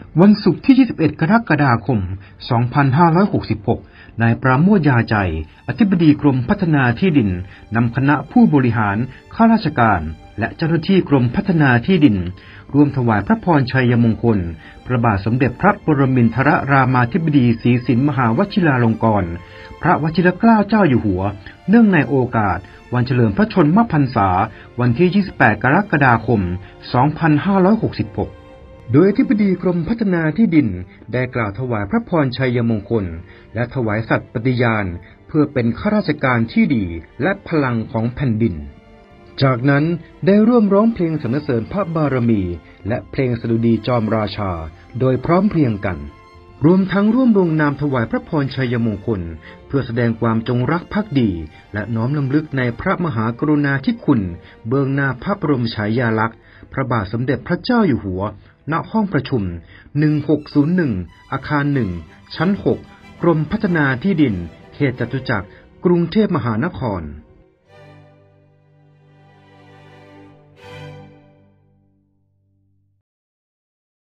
วันศุกร์ที่ 21 กรกฎาคม 2566 นายปราโมท ยาใจ อธิบดีกรมพัฒนาที่ดินนำคณะผู้บริหารข้าราชการและเจ้าหน้าที่กรมพัฒนาที่ดินร่วมถวายพระพรชัยมงคลพระบาทสมเด็จพระปรมินทรรามาธิบดีศรีสินมหาวชิราลงกรณ์พระวชิรเกล้าเจ้าอยู่หัวเนื่องในโอกาสวันเฉลิมพระชนมพรรษาวันที่ 28 กรกฎาคม 2566 โดยอธิบดีกรมพัฒนาที่ดินได้กล่าวถวายพระพรชัยมงคลและถวายสัตย์ปฏิญาณเพื่อเป็นข้าราชการที่ดีและพลังของแผ่นดินจากนั้นได้ร่วมร้องเพลงสรรเสริญพระบารมีและเพลงสดุดีจอมราชาโดยพร้อมเพรียงกันรวมทั้งร่วมลงนามถวายพระพรชัยมงคลเพื่อแสดงความจงรักภักดีและน้อมรำลึกในพระมหากรุณาธิคุณเบื้องหน้าพระบรมฉายาลักษณ์พระบาทสมเด็จพระเจ้าอยู่หัวณห้องประชุม 1601 อาคาร 1 ชั้น 6 กรมพัฒนาที่ดินเขตจตุจักรกรุงเทพมหานคร